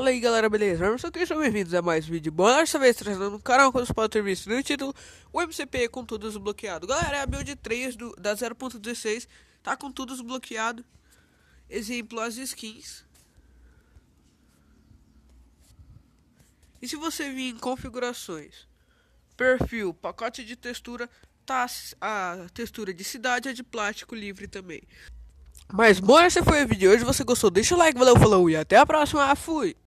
Fala aí galera, beleza? Eu sou Cristian, bem-vindos a mais um vídeo. Bom, dessa vez trazendo no canal, como vocês podem ter visto no título, o MCP com tudo desbloqueado. Galera, é a build 3 da 0.16, tá com tudo desbloqueado. Exemplo, as skins. E se você vir em configurações, perfil, pacote de textura, tá a textura de cidade é de plástico livre também. Mas bom, esse foi o vídeo de hoje. Se você gostou, deixa o like, valeu, falou e até a próxima. Fui!